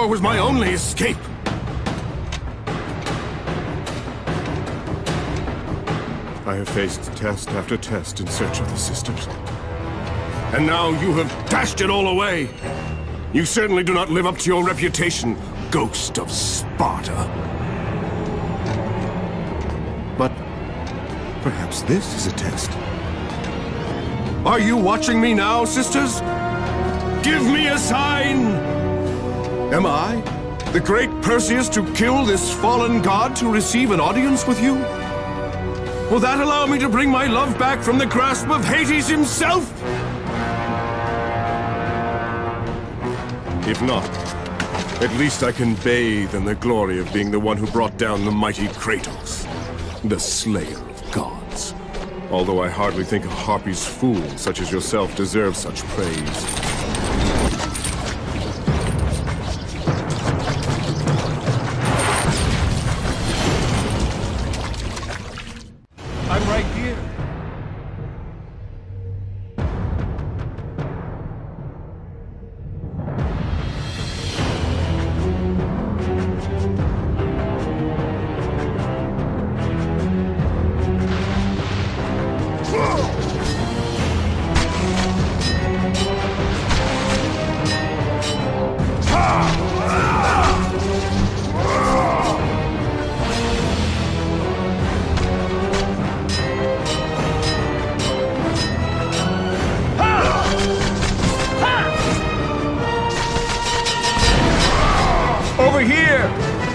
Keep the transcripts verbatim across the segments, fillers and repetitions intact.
was my only escape. I have faced test after test in search of the sisters. And now you have dashed it all away. You certainly do not live up to your reputation, ghost of Sparta. But perhaps this is a test. Are you watching me now, sisters? Give me a sign! Am I, the great Perseus, to kill this fallen god to receive an audience with you? Will that allow me to bring my love back from the grasp of Hades himself? If not, at least I can bathe in the glory of being the one who brought down the mighty Kratos, the slayer of gods. Although I hardly think a Harpy's fool such as yourself deserves such praise. I'm right here. Over here!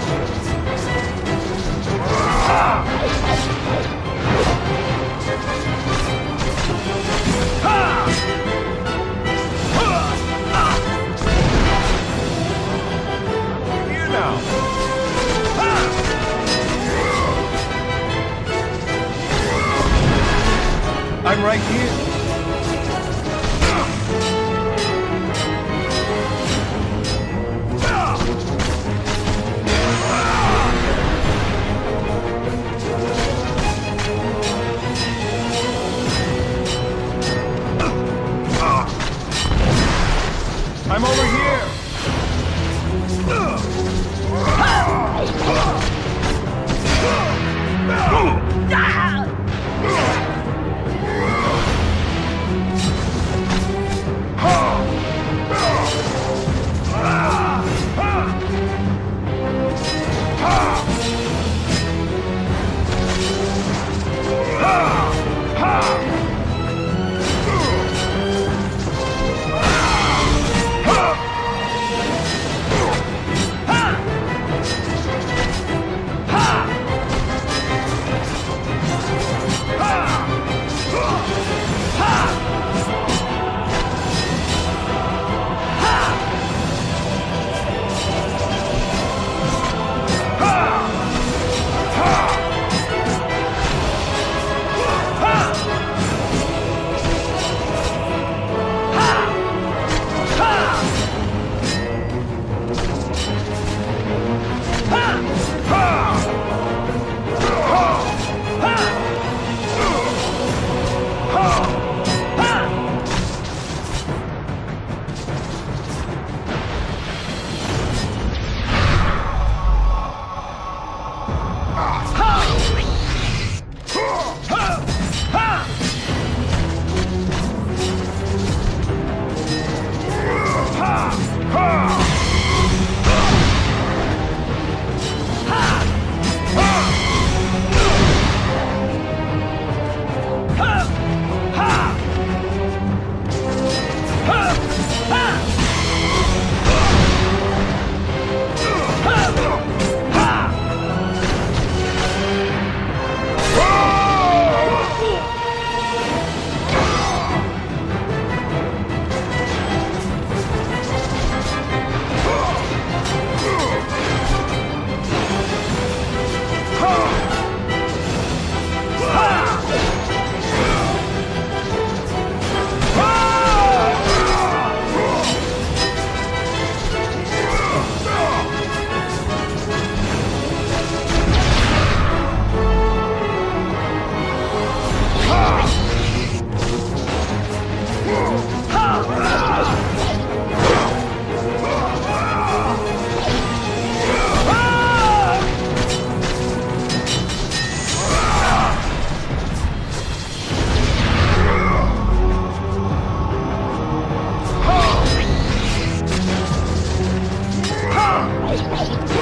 Here now! I'm right here. I'm over here! Hey, hey,